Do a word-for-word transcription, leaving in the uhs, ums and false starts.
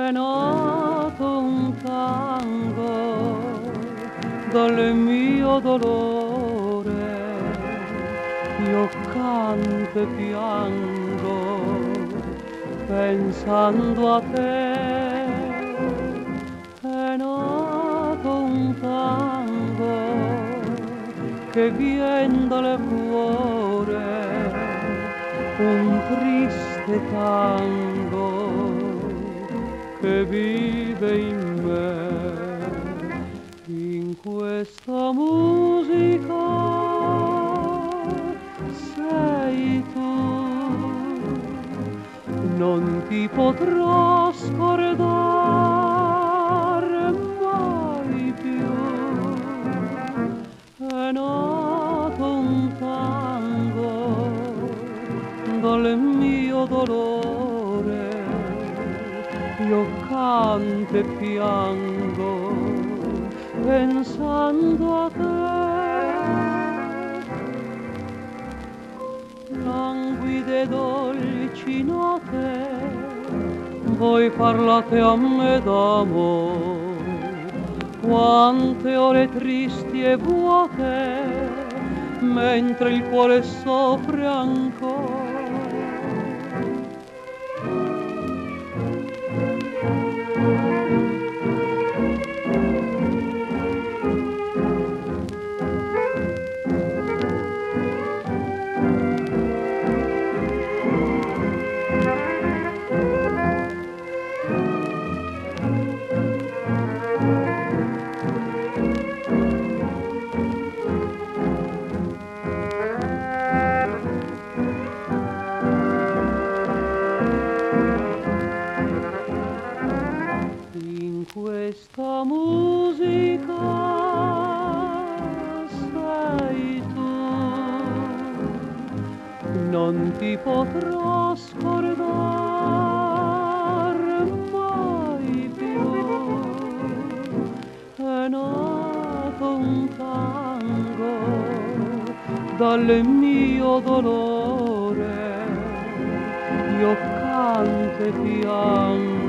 è nato un tango dal mio dolore, io canto e piango pensando a te. È nato un tango che vien dal cuore, un triste tango che vive in me. In questa musica sei tu, non ti potrò scordare mai più. È nato un tango dal mio dolore, io canto e piango pensando a te. Languide dolci note, voi parlate a me d'amore, quante ore tristi e vuote, mentre il cuore soffre ancora. Questa musica sei tu, non ti potrò scordare mai più. È nato un tango dal mio dolore, io canto e piango